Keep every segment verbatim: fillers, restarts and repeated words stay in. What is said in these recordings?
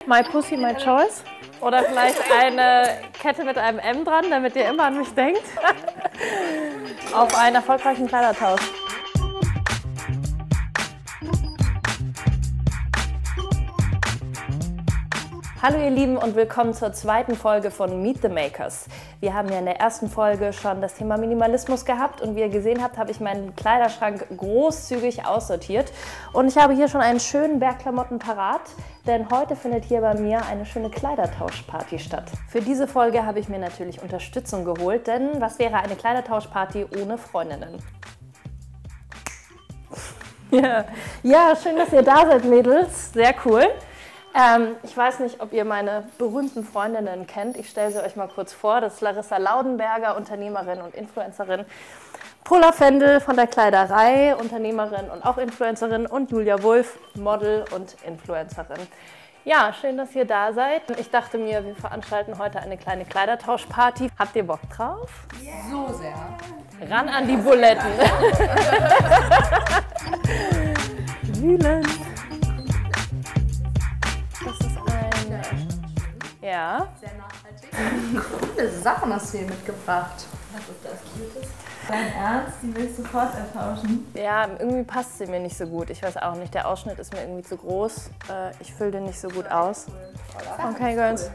My Pussy, My Choice. Oder vielleicht eine Kette mit einem M dran, damit ihr immer an mich denkt. Auf einen erfolgreichen Kleidertausch. Hallo ihr Lieben und willkommen zur zweiten Folge von Meet the Makers. Wir haben ja in der ersten Folge schon das Thema Minimalismus gehabt und wie ihr gesehen habt, habe ich meinen Kleiderschrank großzügig aussortiert. Und ich habe hier schon einen schönen Berg Klamotten parat, denn heute findet hier bei mir eine schöne Kleidertauschparty statt. Für diese Folge habe ich mir natürlich Unterstützung geholt, denn was wäre eine Kleidertauschparty ohne Freundinnen? Ja, ja, schön, dass ihr da seid, Mädels. Sehr cool. Ähm, ich weiß nicht, ob ihr meine berühmten Freundinnen kennt. Ich stelle sie euch mal kurz vor. Das ist Larissa Laudenberger, Unternehmerin und Influencerin. Paula Fendel von der Kleiderei, Unternehmerin und auch Influencerin. Und Julia Wulff, Model und Influencerin. Ja, schön, dass ihr da seid. Ich dachte mir, wir veranstalten heute eine kleine Kleidertauschparty. Habt ihr Bock drauf? Yeah. So sehr. Ran an die Buletten. Wühlen. Das ist ein... Ja. Sehr nachhaltig. Coole Sachen hast du hier mitgebracht. Was ist das Cutes? Dein Ernst? Die willst du sofort ertauschen? Ja, irgendwie passt sie mir nicht so gut. Ich weiß auch nicht, der Ausschnitt ist mir irgendwie zu groß. Ich fülle den nicht so gut aus. Okay, Girls.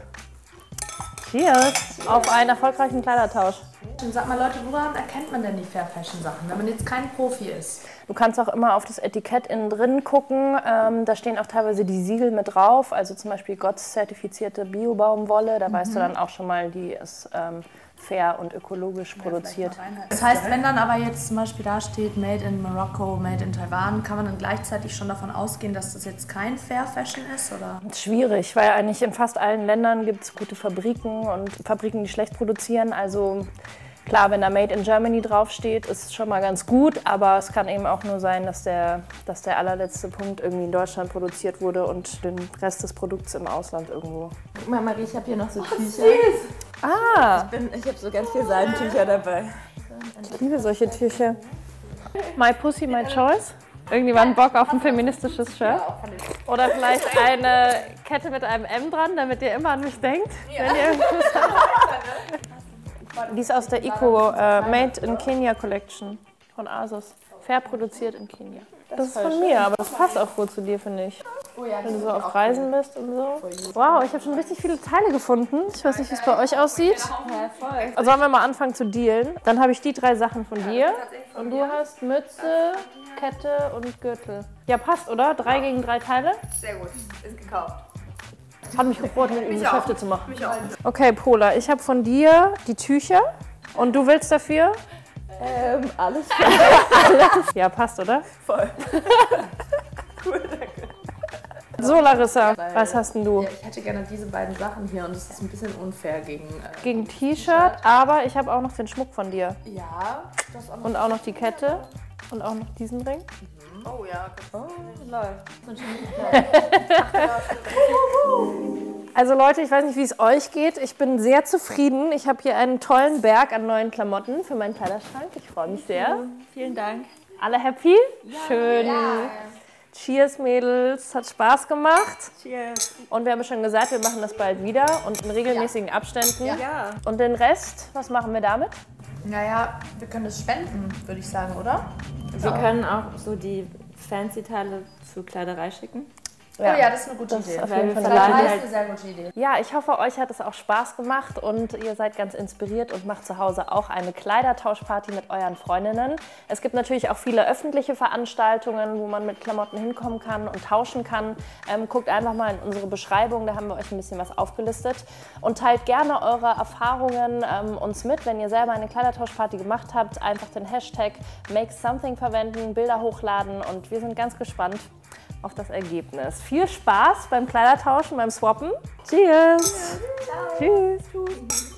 Cheers auf einen erfolgreichen Kleidertausch. Und sag mal Leute, woran erkennt man denn die Fair Fashion Sachen, wenn man jetzt kein Profi ist? Du kannst auch immer auf das Etikett innen drin gucken. Ähm, da stehen auch teilweise die Siegel mit drauf. Also zum Beispiel Gotts-zertifizierte Bio-Baumwolle. Da mhm. weißt du dann auch schon mal, die ist ähm, fair und ökologisch ja, produziert. Das heißt, wenn dann aber jetzt zum Beispiel da steht Made in Morocco, Made in Taiwan, kann man dann gleichzeitig schon davon ausgehen, dass das jetzt kein Fair Fashion ist? Oder? Schwierig, weil eigentlich in fast allen Ländern gibt es gute Fabriken und Fabriken, die schlecht produzieren. Also klar, wenn da Made in Germany draufsteht, ist es schon mal ganz gut, aber es kann eben auch nur sein, dass der, dass der allerletzte Punkt irgendwie in Deutschland produziert wurde und den Rest des Produkts im Ausland irgendwo. Guck mal, Marie, ich habe hier noch so oh, Tücher. Süß. Ah! Ich, bin, ich habe so ganz viele Seidentücher dabei. Ich liebe solche Tücher. My Pussy, My Choice. Irgendjemand Bock auf ein feministisches Shirt? Oder vielleicht eine Kette mit einem M dran, damit ihr immer an mich denkt, wenn ihr irgendwas habt. Die ist aus der Eco äh, Made in Kenya Collection von ASOS. Fair produziert in Kenia. Das ist von mir, aber das passt auch gut zu dir, finde ich. Wenn du so auf Reisen bist und so. Wow, ich habe schon richtig viele Teile gefunden. Ich weiß nicht, wie es bei euch aussieht. Ja, voll. Also sollen wir mal anfangen zu dealen. Dann habe ich die drei Sachen von dir. Und du hast Mütze, Kette und Gürtel. Ja, passt, oder? Drei gegen drei Teile? Sehr gut, ist gekauft. Hat mich gefreut, mit ihm Geschäfte zu machen. Mich auch. Okay, Paula, ich habe von dir die Tücher. Und du willst dafür? Ähm, alles. Ja, passt, oder? Voll. Cool, danke. So, Larissa, was hast denn du? Ja, ich hätte gerne diese beiden Sachen hier und es ist ein bisschen unfair gegen... Äh, Gegen T-Shirt, aber ich habe auch noch den Schmuck von dir. Ja, das auch noch. Und auch noch die Kette. Und auch noch diesen Ring. Mhm. Oh ja, oh, läuft. Also Leute, ich weiß nicht, wie es euch geht. Ich bin sehr zufrieden. Ich habe hier einen tollen Berg an neuen Klamotten für meinen Kleiderschrank. Ich freue mich sehr. Vielen Dank. Alle happy? Ja. Schön. Ja. Cheers, Mädels. Hat Spaß gemacht. Cheers. Und wir haben schon gesagt, wir machen das bald wieder und in regelmäßigen ja. Abständen. Ja. Und den Rest, was machen wir damit? Naja, wir können das spenden, würde ich sagen, oder? Wir können auch so die Fancy-Teile für Kleiderei schicken. Ja. Oh ja, das ist eine gute das Idee. Ist auf jeden Fall Das eine ist eine sehr gute Idee. Ja, ich hoffe, euch hat es auch Spaß gemacht und ihr seid ganz inspiriert und macht zu Hause auch eine Kleidertauschparty mit euren Freundinnen. Es gibt natürlich auch viele öffentliche Veranstaltungen, wo man mit Klamotten hinkommen kann und tauschen kann. Ähm, guckt einfach mal in unsere Beschreibung, da haben wir euch ein bisschen was aufgelistet. Und teilt gerne eure Erfahrungen ähm, uns mit, wenn ihr selber eine Kleidertauschparty gemacht habt. Einfach den Hashtag MakeSomething verwenden, Bilder hochladen und wir sind ganz gespannt auf das Ergebnis. Viel Spaß beim Kleidertauschen, beim Swappen. Cheers! Ja, Tschüss!